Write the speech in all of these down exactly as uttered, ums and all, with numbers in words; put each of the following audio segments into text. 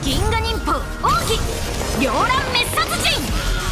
銀河忍法奥義両乱滅殺人。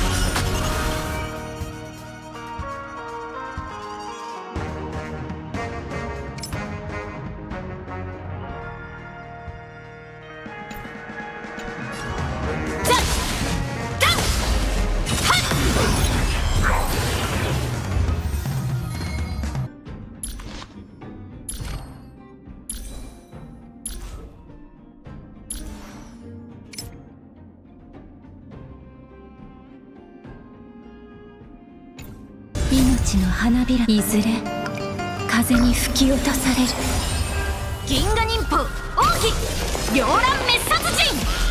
命の花びら、いずれ風に吹き落とされる。 銀河忍法奥義両乱滅殺人。